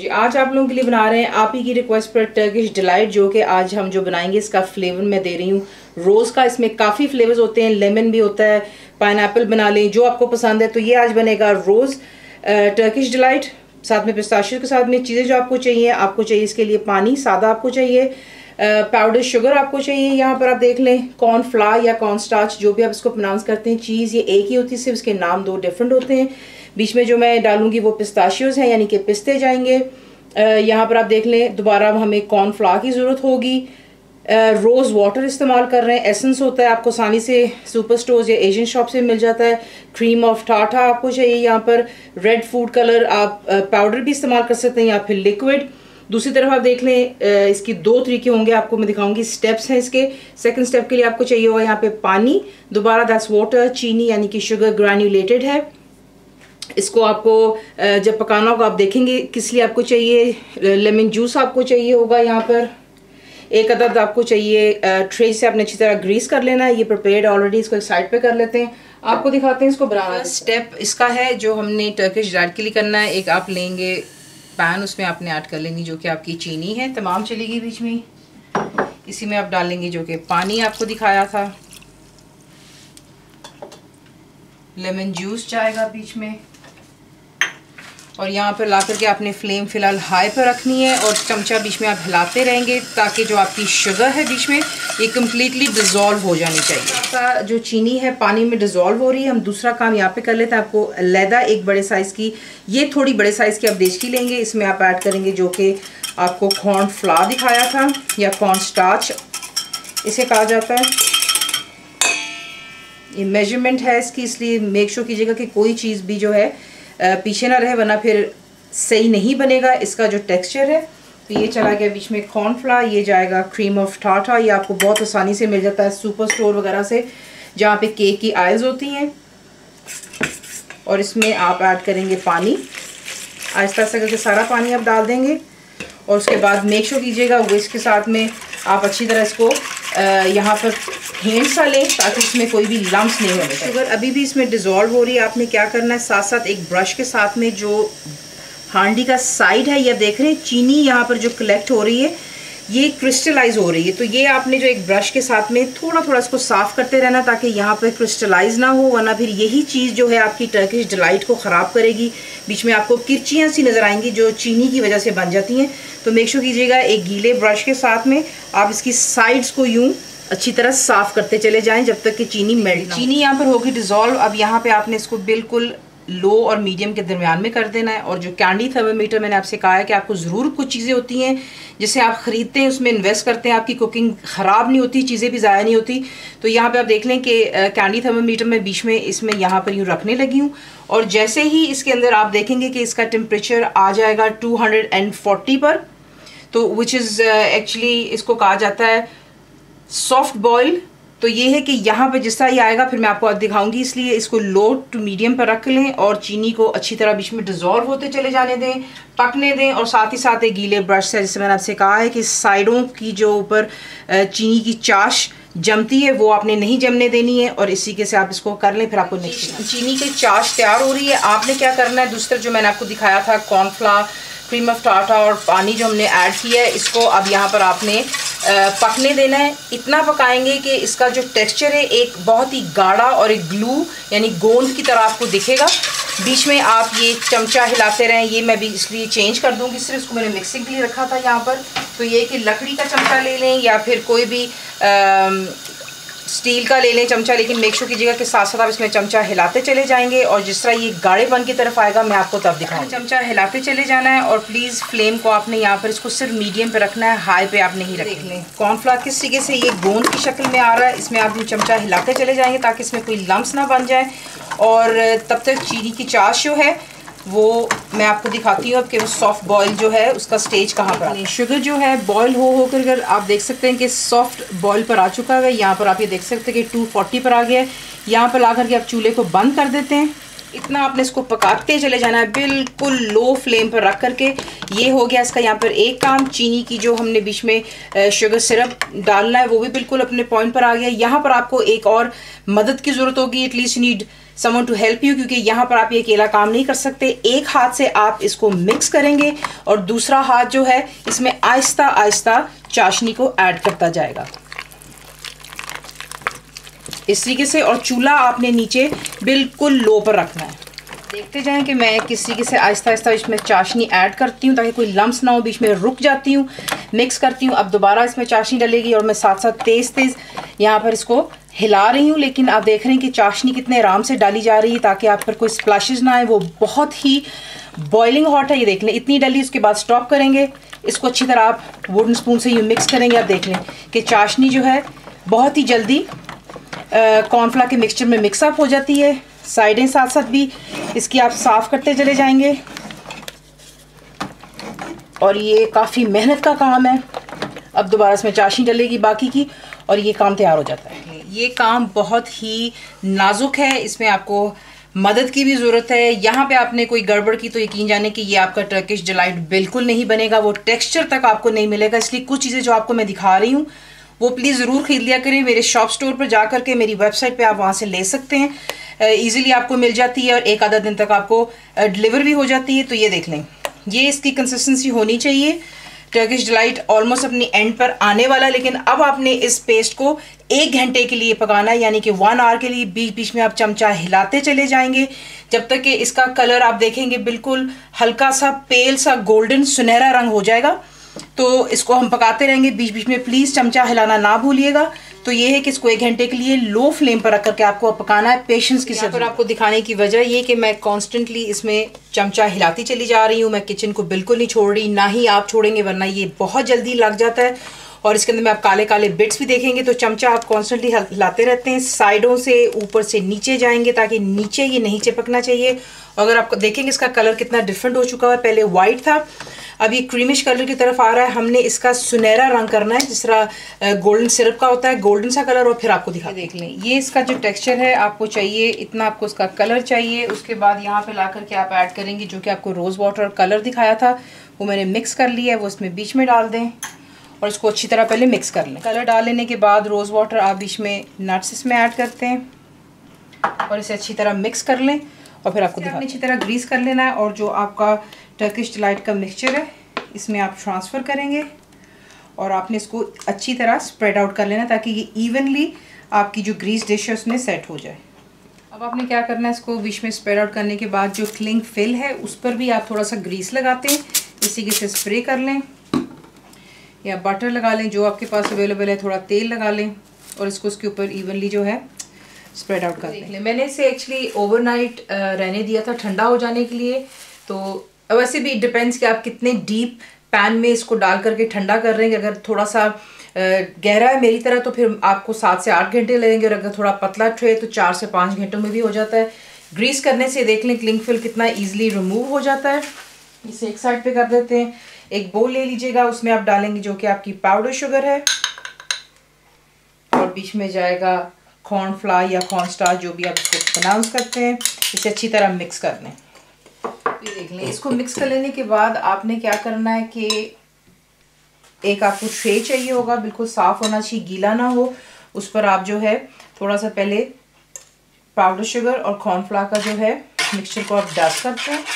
जी आज आप लोगों के लिए बना रहे हैं आप ही की रिक्वेस्ट पर टर्किश डिलाइट, जो कि आज हम जो बनाएंगे इसका फ्लेवर मैं दे रही हूँ रोज़ का। इसमें काफ़ी फ्लेवर्स होते हैं, लेमन भी होता है, पाइनएप्पल बना लें, जो आपको पसंद है। तो ये आज बनेगा रोज़ टर्किश डिलाइट, साथ में पिस्ताशियो के साथ में। चीज़ें जो आपको चाहिए इसके लिए पानी सादा आपको चाहिए, पाउडर शुगर आपको चाहिए। यहाँ पर आप देख लें कॉर्न फ्लावर या कॉर्न स्टार्च, जो भी आप इसको प्रोनाउंस करते हैं। चीज़ ये एक ही होती है, सिर्फ इसके नाम दो डिफरेंट होते हैं। बीच में जो मैं डालूंगी वो पिस्ताशियोज हैं, यानी कि पिस्ते जाएंगे। यहाँ पर आप देख लें दोबारा हमें कॉर्न फ्लावर की ज़रूरत होगी। रोज़ वाटर इस्तेमाल कर रहे हैं, एसेंस होता है, आपको आसानी से सुपर स्टोर्स या एशियन शॉप से मिल जाता है। क्रीम ऑफ टाटा आपको चाहिए। यहाँ पर रेड फूड कलर आप पाउडर भी इस्तेमाल कर सकते हैं या फिर लिक्विड। दूसरी तरफ आप देख लें इसकी दो तरीके होंगे, आपको मैं दिखाऊंगी, स्टेप्स हैं इसके। सेकंड स्टेप के लिए आपको चाहिए होगा यहाँ पे पानी, दोबारा दैट्स वाटर, चीनी यानी कि शुगर ग्रैन्युलेटेड है। इसको आपको जब पकाना होगा आप देखेंगे किस लिए आपको चाहिए। लेमन जूस आपको चाहिए होगा। यहाँ पर एक अदद आपको चाहिए ट्रे से आपने अच्छी तरह ग्रीस कर लेना है। ये प्रिपेयर्ड ऑलरेडी, इसको एक साइड पे कर लेते हैं, आपको दिखाते हैं इसको बनाना। स्टेप इसका है जो हमने टर्किश डिलाइट के लिए करना है। एक आप लेंगे पैन, उसमें आपने ऐड कर लेनी जो कि आपकी चीनी है, तमाम चलेगी बीच में। इसी में आप डालेंगे जो कि पानी आपको दिखाया था, लेमन जूस जाएगा बीच में, और यहाँ पर ला करके आपने फ्लेम फ़िलहाल हाई पर रखनी है और चमचा बीच में आप हिलाते रहेंगे ताकि जो आपकी शुगर है बीच में ये कम्प्लीटली डिज़ोल्व हो जानी चाहिए। जो चीनी है पानी में डिज़ोल्व हो रही है। हम दूसरा काम यहाँ पे कर लेते हैं। आपको अलहदा एक बड़े साइज़ की, ये थोड़ी बड़े साइज़ की आप देशकी लेंगे, इसमें आप ऐड करेंगे जो कि आपको कॉर्न फ्लावर दिखाया था या कॉर्न स्टार्च इसे कहा जाता है। ये मेजरमेंट है इसकी, इसलिए मेक श्योर कीजिएगा कि कोई चीज़ भी जो है पीछे ना रहे, वरना फिर सही नहीं बनेगा इसका जो टेक्सचर है। तो ये चला गया बीच में कॉर्न फ्लावर, ये जाएगा क्रीम ऑफ टाटा। ये आपको बहुत आसानी से मिल जाता है सुपर स्टोर वगैरह से, जहाँ पे केक की आइल्स होती हैं। और इसमें आप ऐड करेंगे पानी, आहिस्ता आहिस्ता करके सारा पानी आप डाल देंगे। और उसके बाद मेक श्योर कीजिएगा विस्क के साथ में आप अच्छी तरह इसको यहाँ पर फेंट सा लें ताकि इसमें कोई भी लम्स नहीं होने चाहिए। शुगर अभी भी इसमें डिज़ोल्व हो रही है। आपने क्या करना है, साथ साथ एक ब्रश के साथ में जो हांडी का साइड है, ये देख रहे हैं चीनी यहाँ पर जो कलेक्ट हो रही है ये क्रिस्टलाइज हो रही है। तो ये आपने जो एक ब्रश के साथ में थोड़ा थोड़ा इसको साफ़ करते रहना ताकि यहाँ पर क्रिस्टलाइज ना हो, वरना फिर यही चीज़ जो है आपकी टर्किश डिलाइट को ख़राब करेगी। बीच में आपको किरचियाँ सी नज़र आएंगी जो चीनी की वजह से बन जाती हैं। तो मेक श्योर कीजिएगा एक गीले ब्रश के साथ में आप इसकी साइड्स को यूँ अच्छी तरह साफ़ करते चले जाएं जब तक कि चीनी मेल्ट ना हो। चीनी यहाँ पर होगी डिज़ोल्व। अब यहाँ पे आपने इसको बिल्कुल लो और मीडियम के दरमियान में कर देना है। और जो कैंडी थर्मामीटर मैंने आपसे कहा है कि आपको ज़रूर कुछ चीज़ें होती हैं जिसे आप ख़रीदते हैं उसमें इन्वेस्ट करते हैं, आपकी कुकिंग ख़राब नहीं होती, चीज़ें भी ज़ाया नहीं होती। तो यहाँ पे आप देख लें कि कैंडी थर्मामीटर में बीच में इसमें यहाँ पर यूँ रखने लगी हूँ। और जैसे ही इसके अंदर आप देखेंगे कि इसका टेम्परेचर आ जाएगा 240 पर, तो विच इज़ एक्चुअली इसको कहा जाता है सॉफ्ट बॉयल। तो ये है कि यहाँ पे जिस तरह ये आएगा फिर मैं आपको दिखाऊंगी, इसलिए इसको लो टू मीडियम पर रख लें और चीनी को अच्छी तरह बीच में डिज़ोल्व होते चले जाने दें, पकने दें। और साथ ही साथ एक गीले ब्रश से, जैसे मैंने आपसे कहा है कि साइडों की जो ऊपर चीनी की चाश जमती है वो आपने नहीं जमने देनी है। और इसी के से आप इसको कर लें, फिर आपको नेक्स्ट चीनी की चाश तैयार हो रही है। आपने क्या करना है, दूसरा जो मैंने आपको दिखाया था कॉर्नफ्लावर, क्रीम ऑफ टाटा और पानी जो हमने ऐड किया है, इसको अब यहाँ पर आपने पकने देना है। इतना पकाएंगे कि इसका जो टेक्सचर है एक बहुत ही गाढ़ा और एक ग्लू यानी गोंद की तरह आपको दिखेगा। बीच में आप ये चमचा हिलाते रहें। ये मैं भी इसलिए चेंज कर दूंगी, सिर्फ इसको मैंने मिक्सिंग के लिए रखा था यहाँ पर। तो ये कि लकड़ी का चमचा ले लें या फिर कोई भी स्टील का ले लें चमचा, लेकिन मेक श्योर कीजिएगा कि साथ साथ आप इसमें चमचा हिलाते चले जाएंगे। और जिस तरह ये गाढ़ेपन की तरफ आएगा मैं आपको तब दिखाऊंगी। चमचा हिलाते चले जाना है और प्लीज़ फ्लेम को आपने यहाँ पर इसको सिर्फ मीडियम पे रखना है, हाई पे आप नहीं रख लें। कॉर्नफ्लावर किस तरीके से ये गोंद की शक्ल में आ रहा है, इसमें आप चमचा हिलाते चले जाएंगे ताकि इसमें कोई लम्स ना बन जाए। और तब तक चीनी की चाश जो है वो मैं आपको दिखाती हूँ अब कि वो सॉफ्ट बॉयल जो है उसका स्टेज कहाँ पर है। शुगर जो है बॉयल होकर अगर आप देख सकते हैं कि सॉफ्ट बॉयल पर आ चुका है। यहाँ पर आप ये देख सकते हैं कि 240 पर आ गया है। यहाँ पर ला करके आप चूल्हे को बंद कर देते हैं इतना आपने इसको पकाते चले जाना है, बिल्कुल लो फ्लेम पर रख करके। ये हो गया इसका यहाँ पर एक काम। चीनी की जो हमने बीच में शुगर सिरप डालना है वो भी बिल्कुल अपने पॉइंट पर आ गया। यहाँ पर आपको एक और मदद की ज़रूरत होगी, at least need someone to help you, क्योंकि यहाँ पर आप ये अकेला काम नहीं कर सकते। एक हाथ से आप इसको मिक्स करेंगे और दूसरा हाथ जो है इसमें आहिस्ता आहिस्ता चाशनी को ऐड करता जाएगा इस तरीके से। और चूल्हा आपने नीचे बिल्कुल लो पर रखना है। देखते जाएं कि मैं किस तरीके से आहिस्ता आहिस्ता इसमें चाशनी ऐड करती हूँ ताकि कोई लम्स ना हो, बीच में रुक जाती हूँ, मिक्स करती हूँ। अब दोबारा इसमें चाशनी डलेगी और मैं साथ साथ तेज़ तेज़ यहाँ पर इसको हिला रही हूँ। लेकिन आप देख रहे हैं कि चाशनी कितने आराम से डाली जा रही है ताकि आप पर कोई स्प्लैशेस ना आए। वो बहुत ही बॉइलिंग हॉट है, ये देख लें, इतनी डली। उसके बाद स्टॉप करेंगे इसको, अच्छी तरह आप वुडन स्पून से यूँ मिक्स करेंगे। आप देख लें कि चाशनी जो है बहुत ही जल्दी कॉर्नफ्लावर के मिक्सचर में मिक्सअप हो जाती है। साइडें साथ साथ भी इसकी आप साफ़ करते चले जाएंगे और ये काफ़ी मेहनत का काम है। अब दोबारा इसमें चाशनी डलेगी बाकी की और ये काम तैयार हो जाता है। ये काम बहुत ही नाजुक है, इसमें आपको मदद की भी ज़रूरत है। यहाँ पे आपने कोई गड़बड़ की तो यकीन जाने कि ये आपका टर्किश डिलाइट बिल्कुल नहीं बनेगा, वो टेक्सचर तक आपको नहीं मिलेगा। इसलिए कुछ चीज़ें जो आपको मैं दिखा रही हूँ वो प्लीज़ ज़रूर ख़रीद लिया करें। मेरे शॉप स्टोर पर जा करके मेरी वेबसाइट पे आप वहाँ से ले सकते हैं, ईज़िली आपको मिल जाती है और एक आधा दिन तक आपको डिलीवर भी हो जाती है। तो ये देख लें, ये इसकी कंसिस्टेंसी होनी चाहिए। टर्किश डिलाइट ऑलमोस्ट अपनी एंड पर आने वाला है, लेकिन अब आपने इस पेस्ट को 1 घंटे के लिए पकाना है, यानी कि 1 आवर के लिए। बीच बीच में आप चमचा हिलाते चले जाएंगे जब तक कि इसका कलर आप देखेंगे बिल्कुल हल्का सा पेल सा गोल्डन सुनहरा रंग हो जाएगा। तो इसको हम पकाते रहेंगे, बीच बीच में प्लीज़ चमचा हिलाना ना भूलिएगा। तो ये है कि इसको 1 घंटे के लिए लो फ्लेम पर रख करके आपको पकाना है। पेशेंस की पर आपको दिखाने की वजह ये कि मैं कॉन्स्टेंटली इसमें चमचा हिलाती चली जा रही हूँ। मैं किचन को बिल्कुल नहीं छोड़ रही, ना ही आप छोड़ेंगे, वरना ये बहुत जल्दी लग जाता है। और इसके अंदर में आप काले काले बिट्स भी देखेंगे। तो चमचा आप कॉन्स्टेंटली हिलाते रहते हैं, साइडों से ऊपर से नीचे जाएंगे ताकि नीचे ये नहीं चिपकना चाहिए। अगर आप देखेंगे इसका कलर कितना डिफरेंट हो चुका है, पहले वाइट था, अब ये क्रीमिश कलर की तरफ आ रहा है। हमने इसका सुनहरा रंग करना है, जिस तरह गोल्डन सिरप का होता है, गोल्डन सा कलर। और फिर आपको दिखा देख लें, ये इसका जो टेक्सचर है आपको चाहिए, इतना आपको इसका कलर चाहिए। उसके बाद यहाँ पे ला करके आप ऐड करेंगे जो कि आपको रोज़ वाटर कलर दिखाया था, वो मैंने मिक्स कर लिया है, वो इसमें बीच में डाल दें और इसको अच्छी तरह पहले मिक्स कर लें। कलर डाल लेने के बाद रोज़ वाटर आप बीच में नट्स इसमें ऐड करते हैं और इसे अच्छी तरह मिक्स कर लें। और फिर आपको अच्छी तरह ग्रीस कर लेना है और जो आपका टर्किश डिलाइट का मिक्सचर है इसमें आप ट्रांसफ़र करेंगे और आपने इसको अच्छी तरह स्प्रेड आउट कर लेना ताकि ये इवनली आपकी जो ग्रीस डिश है उसमें सेट हो जाए। अब आपने क्या करना है, इसको बीच में स्प्रेड आउट करने के बाद जो क्लिंग फिल है उस पर भी आप थोड़ा सा ग्रीस लगाते हैं, इसी के से स्प्रे कर लें या बटर लगा लें, जो आपके पास अवेलेबल है, थोड़ा तेल लगा लें और इसको उसके ऊपर इवनली जो है स्प्रेड आउट कर लें। मैंने इसे एक्चुअली ओवरनाइट रहने दिया था ठंडा हो जाने के लिए। तो वैसे भी डिपेंड्स कि आप कितने डीप पैन में इसको डाल करके ठंडा कर रहे हैं। अगर थोड़ा सा गहरा है मेरी तरह तो फिर आपको 7 से 8 घंटे लगेंगे, और अगर थोड़ा पतला ट्रे तो 4 से 5 घंटों में भी हो जाता है। ग्रीस करने से देख लें क्लिंग फिल कितना ईजिली रिमूव हो जाता है। इसे एक साइड पे कर देते हैं। एक बोल ले लीजिएगा, उसमें आप डालेंगे जो कि आपकी पाउडर शुगर है और बीच में जाएगा कॉर्नफ्लावर या कॉर्नस्टार्च, जो भी आप इसको प्रोनाउंस करते हैं। इसे अच्छी तरह मिक्स कर लें। ये देख लें, इसको मिक्स कर लेने के बाद आपने क्या करना है कि एक आपको ट्रे चाहिए होगा, बिल्कुल साफ़ होना चाहिए, गीला ना हो। उस पर आप जो है थोड़ा सा पहले पाउडर शुगर और कॉर्नफ्लावर का जो है मिक्सचर को आप डस्ट करते हैं।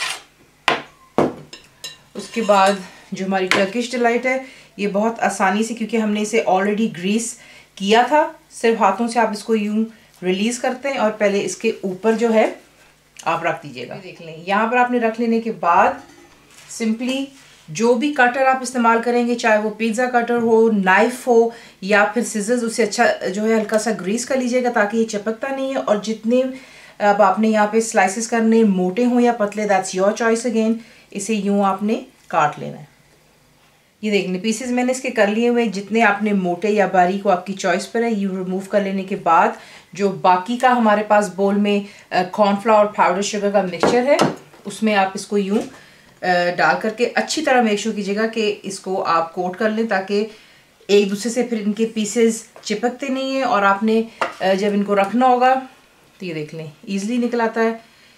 उसके बाद जो हमारी टर्किश डिलाइट है ये बहुत आसानी से, क्योंकि हमने इसे ऑलरेडी ग्रीस किया था, सिर्फ हाथों से आप इसको यूं रिलीज़ करते हैं और पहले इसके ऊपर जो है आप रख दीजिएगा। देख लें, यहाँ पर आपने रख लेने के बाद सिंपली जो भी कटर आप इस्तेमाल करेंगे, चाहे वो पिज़्ज़ा कटर हो, नाइफ हो या फिर सिजर्स, उसे अच्छा जो है हल्का सा ग्रीस कर लीजिएगा ताकि ये चिपकता नहीं है। और जितने अब आपने यहाँ पे स्लाइसेस करने, मोटे हों या पतले, दैट्स योर चॉइस अगेन। इसे यूँ आपने काट लेना है। ये देख लें, पीसेस मैंने इसके कर लिए हुए, जितने आपने मोटे या बारीक हो आपकी चॉइस पर है। ये रिमूव कर लेने के बाद जो बाकी का हमारे पास बोल में कॉर्नफ्लावर और पाउडर शुगर का मिक्सचर है उसमें आप इसको यूँ डाल करके अच्छी तरह मेक श्योर कीजिएगा कि इसको आप कोट कर लें ताकि एक दूसरे से फिर इनके पीसेस चिपकते नहीं हैं। और आपने जब इनको रखना होगा तो ये देख लें ईजिली निकल आता है।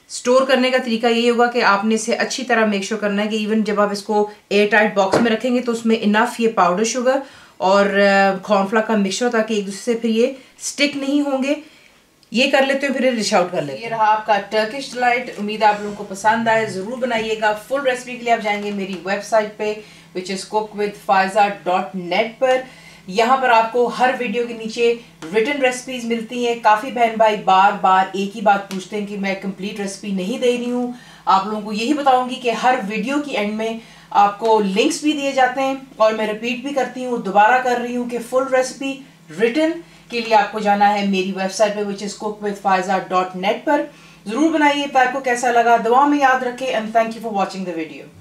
स्टोर करने का तरीका ये होगा कि आपने इसे अच्छी तरह मेक श्योर करना है कि इवन जब आप इसको एयर टाइट बॉक्स में रखेंगे तो उसमें इनफ ये पाउडर शुगर और कॉर्नफ्लावर का मिक्सचर होता है कि एक दूसरे से फिर ये स्टिक नहीं होंगे। ये कर लेते हो फिर डिश आउट कर लेते हैं। ये रहा आपका टर्किश डिलाइट। उम्मीद है आप लोगों को पसंद आए, ज़रूर बनाइएगा। फुल रेसिपी के लिए आप जाएंगे मेरी वेबसाइट पे विच इज़ cookwithfaiza.net पर। यहाँ पर आपको हर वीडियो के नीचे रिटन रेसिपीज मिलती हैं। काफ़ी बहन भाई बार बार एक ही बात पूछते हैं कि मैं कंप्लीट रेसिपी नहीं दे रही हूँ। आप लोगों को यही बताऊंगी कि हर वीडियो की एंड में आपको लिंक्स भी दिए जाते हैं और मैं रिपीट भी करती हूँ, दोबारा कर रही हूँ कि फुल रेसिपी रिटन के लिए आपको जाना है मेरी वेबसाइट पे विच इज़ cookwithfaiza.net पर। ज़रूर बनाइए। आपको कैसा लगा दुआ में याद रखें and thank you for watching the video.